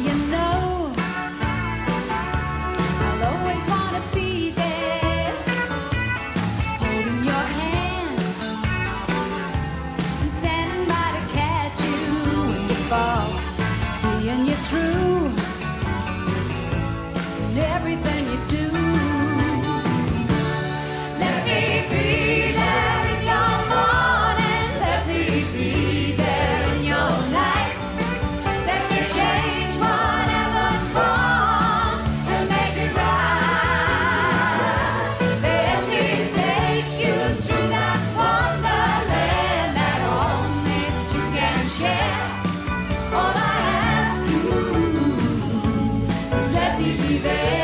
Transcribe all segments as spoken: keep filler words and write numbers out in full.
you know I'll always want to be there, holding your hand and standing by to catch you when you fall, seeing you through and everything you do. Let me be there in your morning, let me be there in your night. Let me change whatever's wrong and make it right. Let me take you through that wonderland that only two can share. All I ask you is let me be there.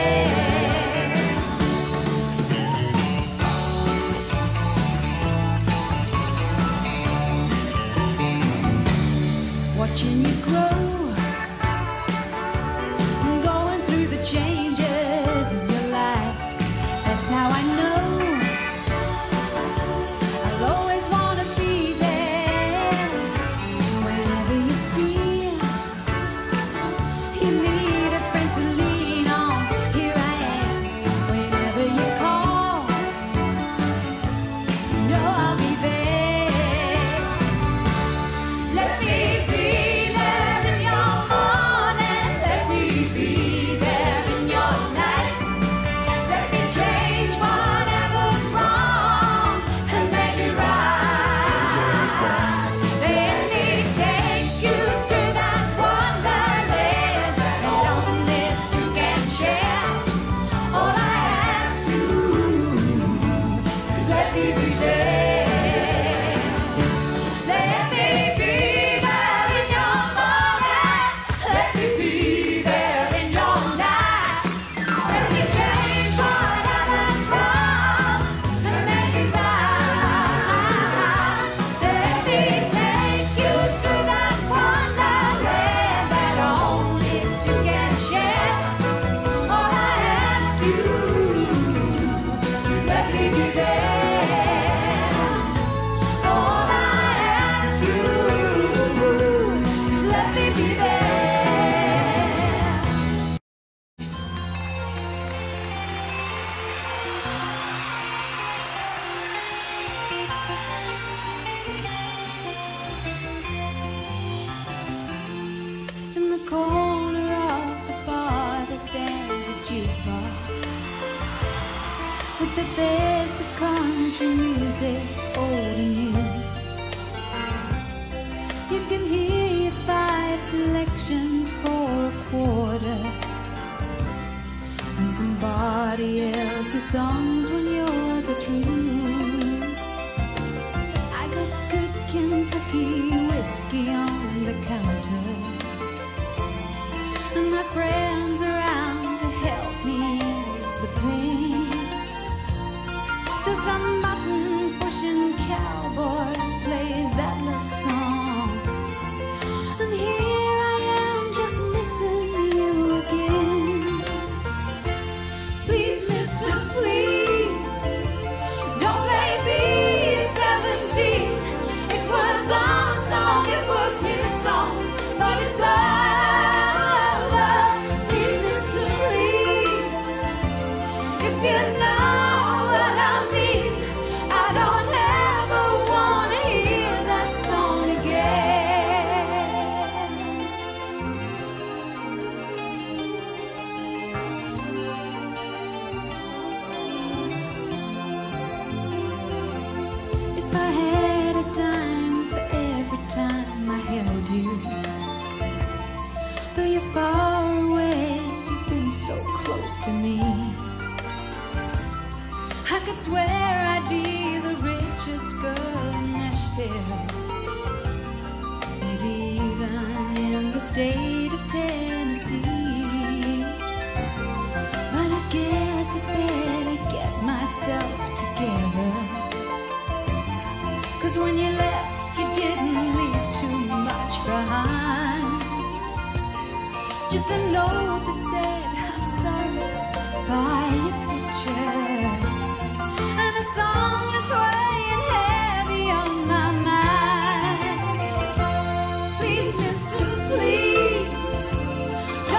Watching you grow, going through the changes in your life. That's how I know I'll always want to be there. Whenever you feel you need a friend to lean on, here I am. Whenever you call, you know I'll be there. Let me be there in your morning, let me be there in your night. Let me change whatever's wrong and make it right. Let me take you through that wonderland that only two can share. All I ask you is let me be there. Let me be there in your morning, let me be there in your night. Let me change whatever's wrong and make it right. Let me take you through that wonderland that only two can share. All I ask you is let me be there. All I ask you is let me be there. In the corner of the bar there stands a jukebox with the best of country music, old and new. You can hear your five selections for a quarter and somebody else's songs when yours are through. I got good Kentucky whiskey on the counter and my friends around to help me ease the pain. To some button-pushing cowboy plays that love song, and here I am just missing you again. Please, mister, please, don't play me seventeen. It was our song, it was his song, but it's over. Please, mister, please, if you know what I mean, I don't ever want to hear that song again. If I had a dime for every time I held you, though you're far away, you've been so close to me. I could swear I'd be the richest girl in Nashville, maybe even in the state of Tennessee. But I guess I better get myself together, 'cause when you left you didn't leave too much behind. Just a note that said I'm sorry by your picture, and a song that's weighing heavy on my mind. Please, mister, please, don't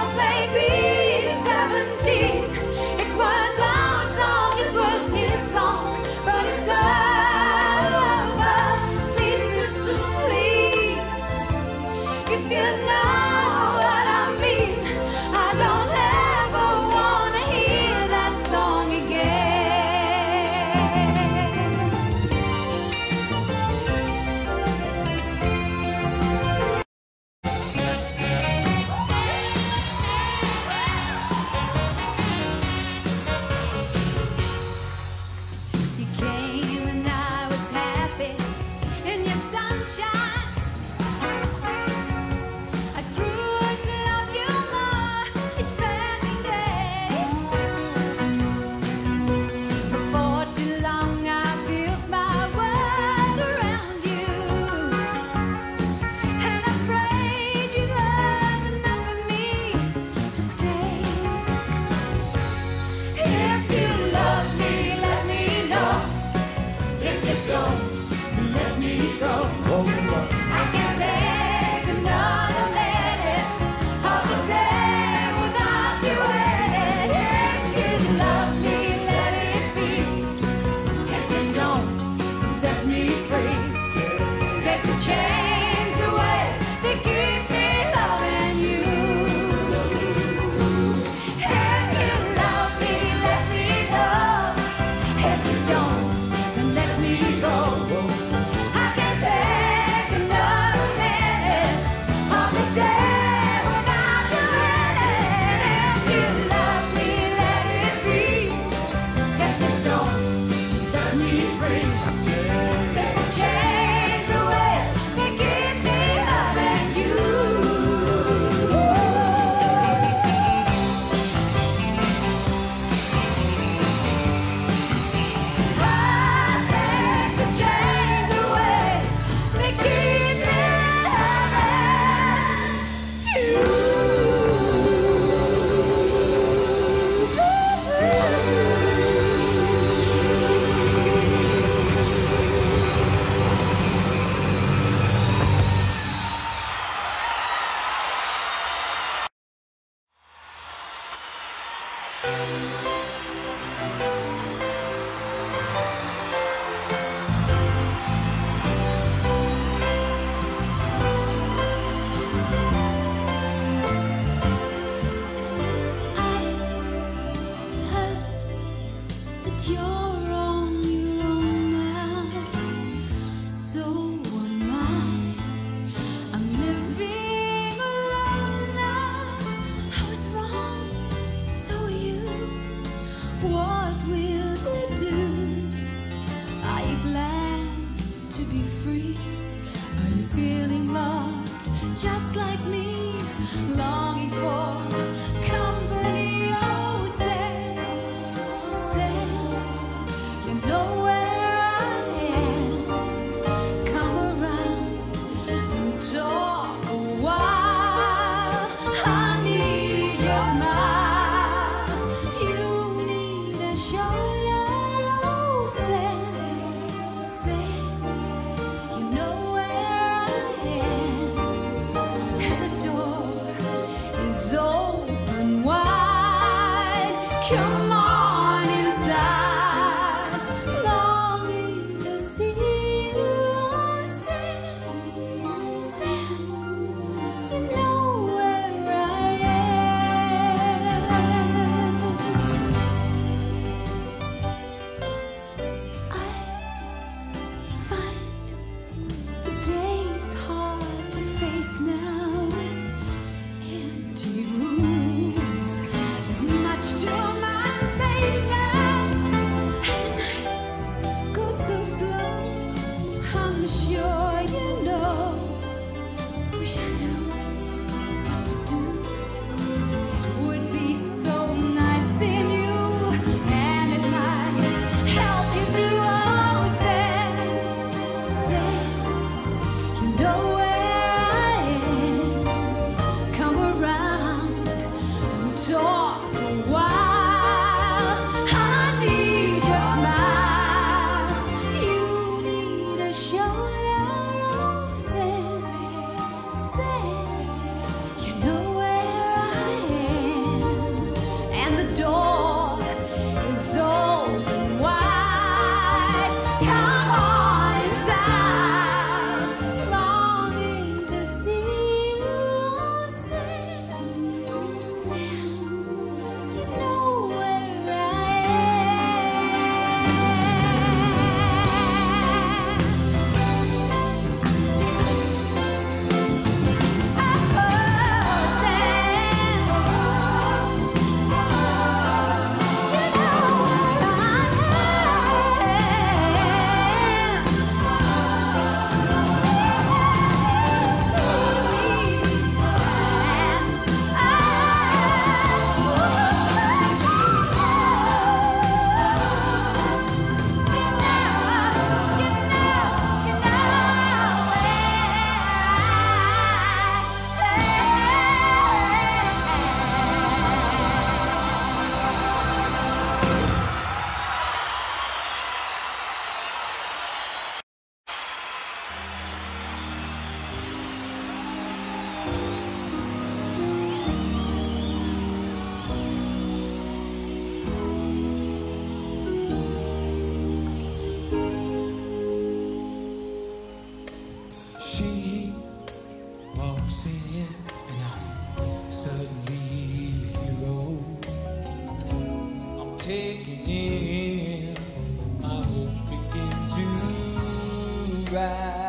taking in, my hopes begin to rise.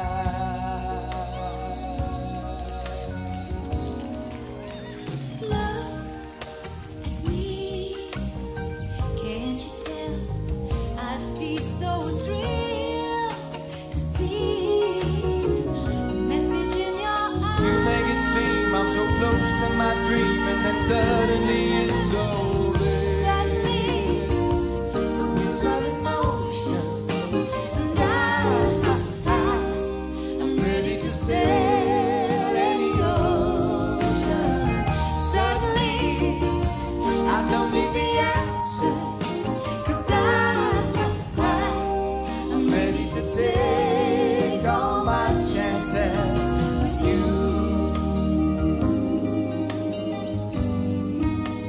Look at me, can't you tell? I'd be so thrilled to see the message in your eyes. You make it seem I'm so close to my dream, and then suddenly it's over. Suddenly, the wheels are in motion, and I, I, I'm ready to sail any ocean. Suddenly, I don't need the answers, 'cause I, I, I'm ready to take all my chances with you.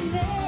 there.